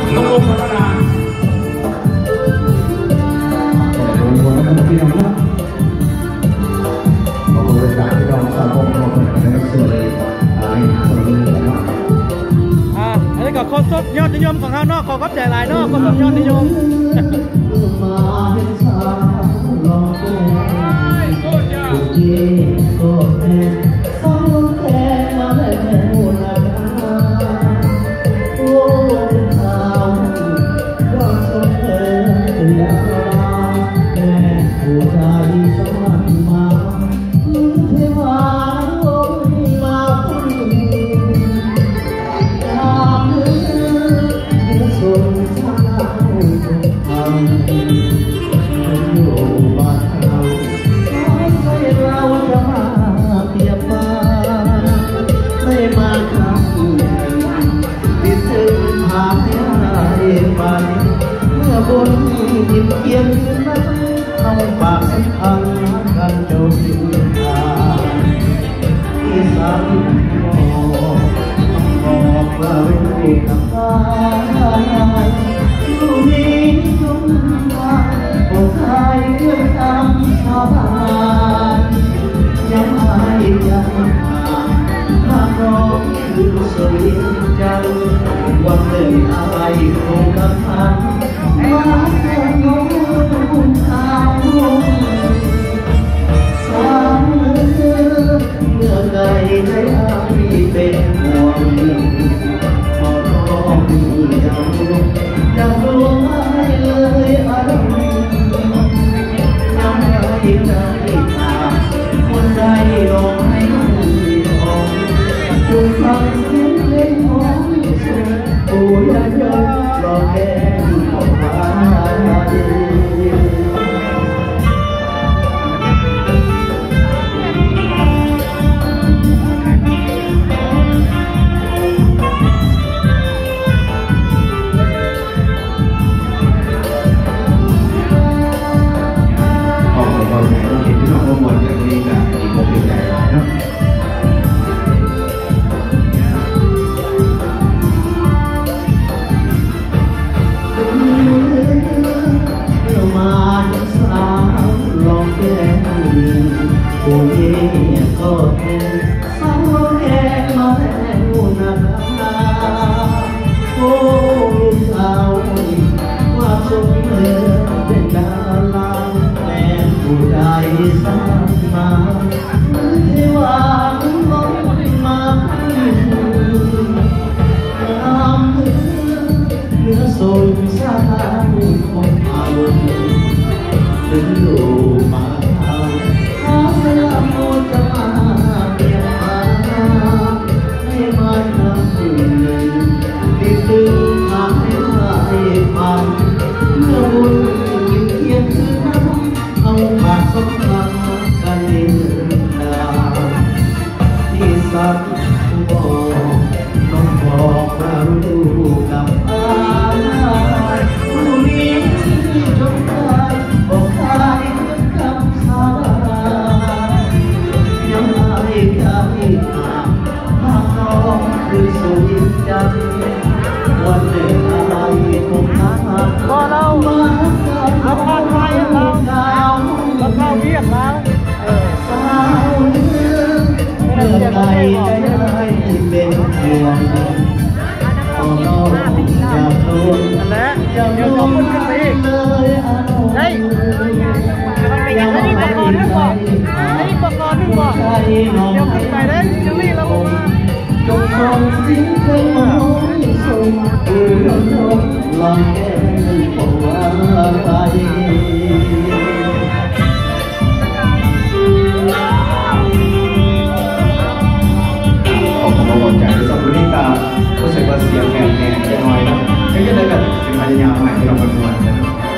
ต้องลงธรรมดาอันนี้ก็โคตรสดยอดนิยมของเขาเนาะขอรับใจหลายเนาะโคตรสดยอดนิยมวันหนึ่งอะไรคงกำพันมาแค่น้องคุณทางสามเมื่อใดใจอ้ายเป็นห่วงพอร้องยังรู้ไม่เลยอารมณ์ยังไงคนใดลองให้ออกจงฟังเสียงเพลงของโอ้ยยังรอแค่ออกมารู้สึกว่าเสียงแหบๆจะน้อยนะก็จะได้แบบเป็นพยายามใหม่ที่เราคำนวณ